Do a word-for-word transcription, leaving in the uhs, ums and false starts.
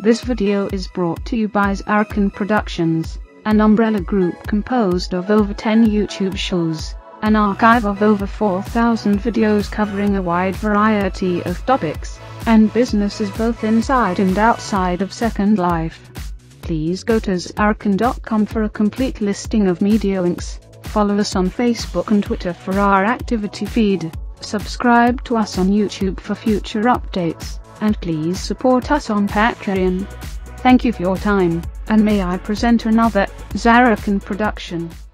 This video is brought to you by Zarkan Productions, an umbrella group composed of over ten YouTube shows, an archive of over four thousand videos covering a wide variety of topics, and businesses both inside and outside of Second Life. Please go to zarkan dot com for a complete listing of media links. Follow us on Facebook and Twitter for our activity feed. Subscribe to us on YouTube for future updates, and please support us on Patreon. Thank you for your time, and may I present another Zarkan production.